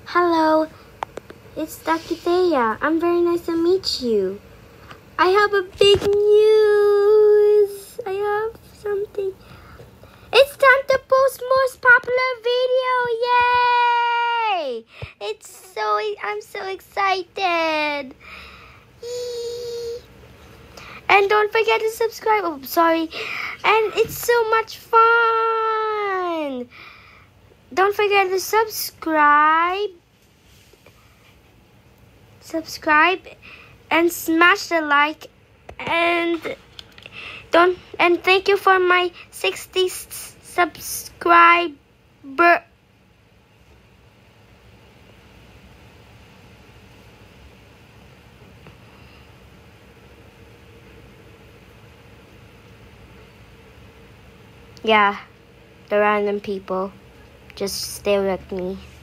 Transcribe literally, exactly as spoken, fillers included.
Hello, it's Doctor Thea. I'm very nice to meet you. I have a big news. I have something. It's time to post most popular video. Yay! It's so, I'm so excited. Yee. And don't forget to subscribe. Oh, sorry. And it's so much fun. Don't forget to subscribe. Subscribe and smash the like, and don't and thank you for my sixty subscriber. Yeah, the random people just stay with me.